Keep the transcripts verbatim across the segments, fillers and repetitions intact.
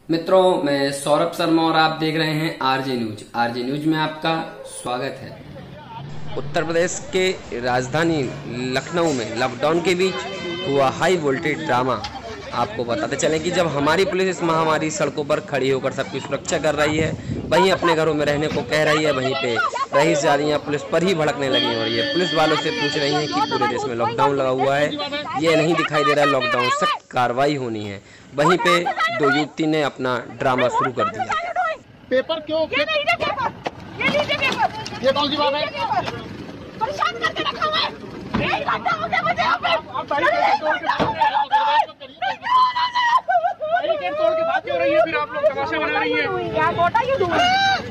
मित्रों, मैं सौरभ शर्मा और आप देख रहे हैं आरजे न्यूज। आरजे न्यूज में आपका स्वागत है। उत्तर प्रदेश के राजधानी लखनऊ में लॉकडाउन के बीच हुआ हाई वोल्टेज ड्रामा। आपको बताते चलें कि जब हमारी पुलिस इस महामारी सड़कों पर खड़ी होकर सबकी सुरक्षा कर रही है, वहीं अपने घरों में रहने को कह रही है, वहीं पे रईसजादियां पुलिस पर ही भड़कने लगी और ये पुलिस वालों से पूछ रही हैं कि पूरे देश में लॉकडाउन लगा हुआ है, ये नहीं दिखाई दे रहा है लॉकडाउन, सख्त कार्रवाई होनी है। वहीं पे दो युवती ने अपना ड्रामा शुरू कर दिया। पेपर क्यों? ये लीजिए पेपर, ये लीजिए पेपर। ये कौन सी बात है? परेशान करके रखा हुआ है। एक घंटा हो गया मुझे यहाँ पे। बैरिकेड तोड़ के बात क्यों हो रही है? फिर आप लोग तमाशा बना रही हैं। क्या बोटा क्यों दूँ?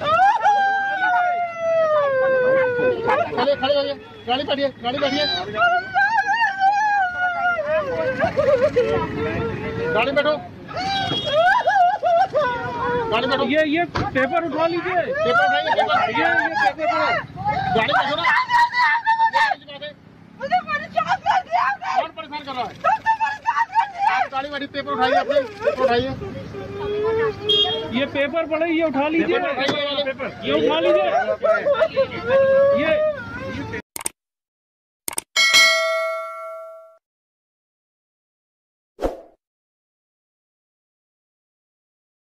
चलिए खड़े हो जाइए, गाड़ी बैठिए, गाड़ी बैठिए, गाड़ी बैठो, गाड़ी बैठो। ये ये पेपर उठा लीजिए, पेपर उठाइए, पेपर ये ये पेपर गाड़ी बैठो ना। मुझे परेशान कर दिया आपने। कौन परेशान कर रहा है? आप गाड़ी बैठी, पेपर उठाइए, अपने पेपर उठाइए। ये पेपर पड़े, ये उठा लीजिए, पेपर ये उठा लीजिए, ये